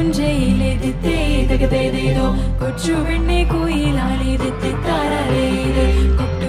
പുഞ്ചയിലെ ദിത്തേ തകതേതേതോ കൊച്ചു പെണ്ണെ കുയിലാളി ദിത്തി താരേ കൊട്ടു